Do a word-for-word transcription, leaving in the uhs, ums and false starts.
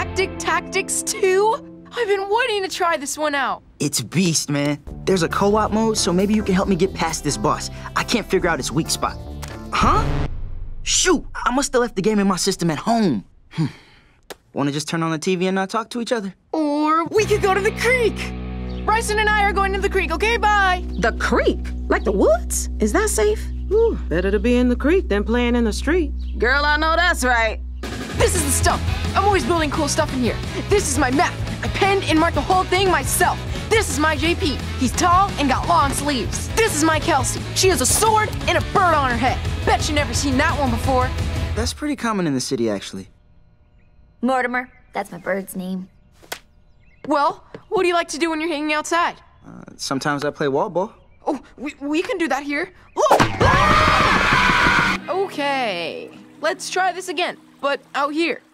Galactic Tactics two? I've been waiting to try this one out. It's beast, man. There's a co-op mode, so maybe you can help me get past this boss. I can't figure out its weak spot. Huh? Shoot, I must have left the game in my system at home. Hmm. Want to just turn on the T V and not talk to each other? Or we could go to the creek. Bryson and I are going to the creek, okay? Bye. The creek? Like the woods? Is that safe? Ooh, better to be in the creek than playing in the street. Girl, I know that's right. This is the stuff. I'm always building cool stuff in here. This is my map. I penned and marked the whole thing myself. This is my J P. He's tall and got long sleeves. This is my Kelsey. She has a sword and a bird on her head. Bet you never seen that one before. That's pretty common in the city, actually. Mortimer, that's my bird's name. Well, what do you like to do when you're hanging outside? Uh, sometimes I play wall ball. Oh, we, we can do that here. Look! Ah! Okay, let's try this again, but out here.